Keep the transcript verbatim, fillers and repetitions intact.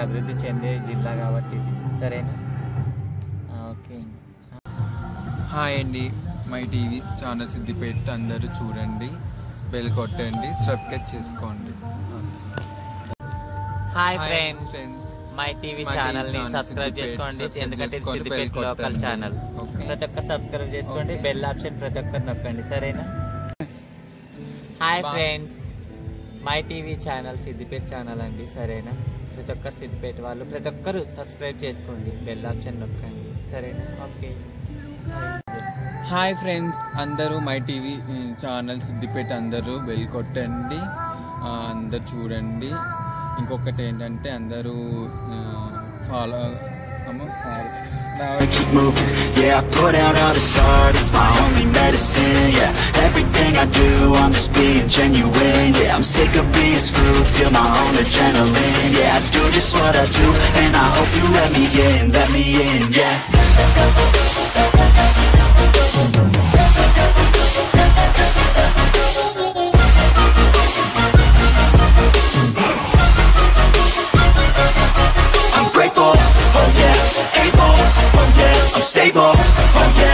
అభివృద్ధి చెందే జిల్లా కాబట్టి ఇది సరేనా. ఓకే. హాయ్ అండి, మై టీవీ ఛానల్ సిద్దిపేట అందరూ చూడండి, బెల్ కొట్టండి, సబ్స్క్రైబ్ చేసుకోండి. Hi friends, my TV channel ని సబ్స్క్రైబ్ చేసుకోండి, ఎందుకంటే ఇది సిద్దిపేట లోకల్ ఛానల్. ప్రతి ఒక్కరు సబ్స్క్రైబ్ చేసుకోండి, బెల్ ఆప్షన్ ప్రతి ఒక్కరు నొక్కండి సరేనా. Hi friends, my TV channel Siddipet channel అండి సరేనా. ప్రతి ఒక్కరు సిద్దిపేట వాళ్ళు ప్రతి ఒక్కరు సబ్స్క్రైబ్ చేసుకోండి, బెల్ ఆప్షన్ నొక్కండి సరేనా. ఓకే. హాయ్ ఫ్రెండ్స్, అందరూ మై టీవీ ఛానల్ సిద్దిపేట అందరూ బెల్ కొట్టండి, అందరు చూడండి. ఇంకొకటి ఏంటంటే అందరూ follow keep moving, yeah, I put out all this art, it's my only medicine, yeah. Everything I do, I'm just being genuine, yeah. I'm sick of being screwed, feel my own adrenaline, yeah. I do just what I do, and I hope you let me in, let me in, yeah. I'm grateful, oh yeah, able, oh yeah, I'm stable, oh yeah,